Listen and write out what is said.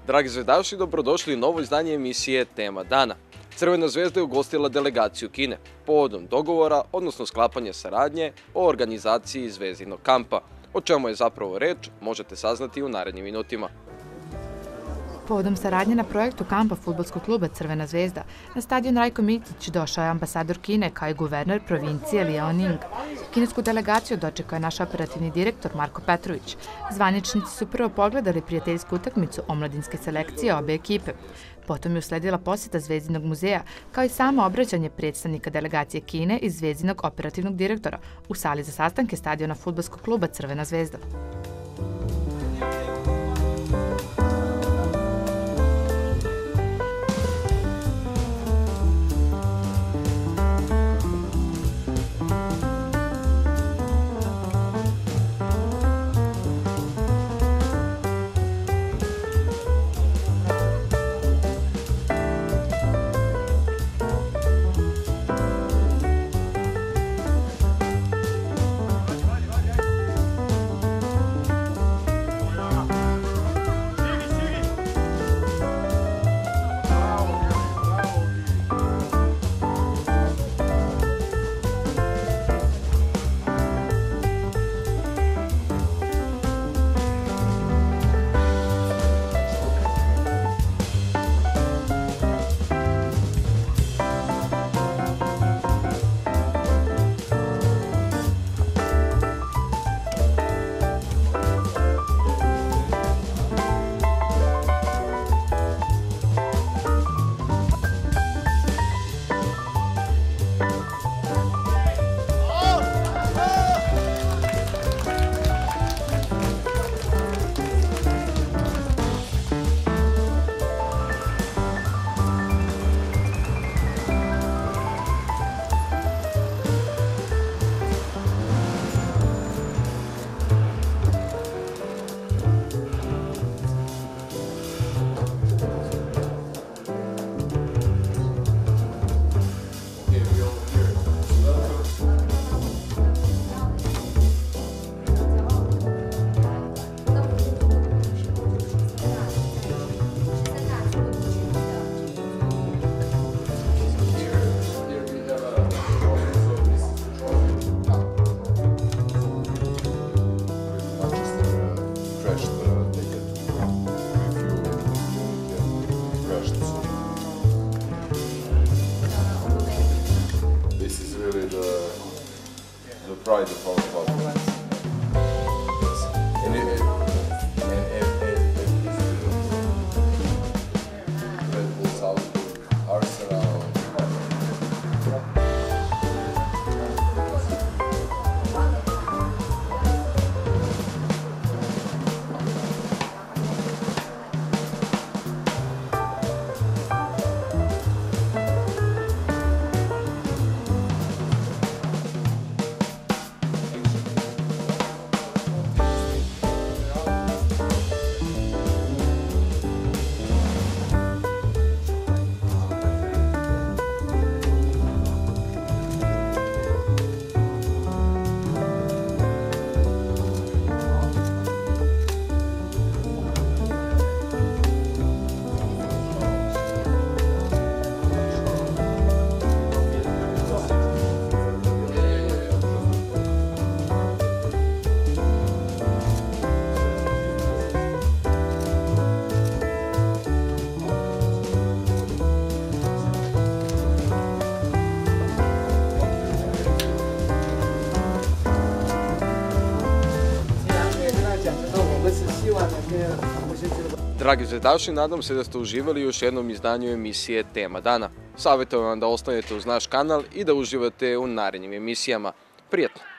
Dragi zvedaši, dobrodošli u novo izdanje emisije Tema dana. Crvena zvezda je ugostila delegaciju Kine povodom dogovora, odnosno sklapanja saradnje o organizaciji zvezdinog kampa. O čemu je zapravo reč, možete saznati u narednim minutima. Povodom saradnje na projektu kampa fudbalskog kluba Crvena zvezda, na stadion Rajko Micić došao je ambasador Kine kao i guverner provincije Liaoning. Kinesku delegaciju dočekao je naš operativni direktor Marko Petrović. Zvaničnici su prvo pogledali prijateljsku utakmicu omladinske selekcije obe ekipe. Potom je usledila posjeta Zvezdinog muzeja, kao i samo obraćanje predstavnika delegacije Kine i Zvezdinog operativnog direktora u sali za sastanke stadiona fudbalskog kluba Crvena zvezda. The pride of our club. And Red Bull Salzburg, Arsenal. Dragi zvedaši, nadam se da ste uživali u još jednom izdanju emisije Tema dana. Savjetujem vam da ostanete uz naš kanal i da uživate u narednim emisijama. Prijetno!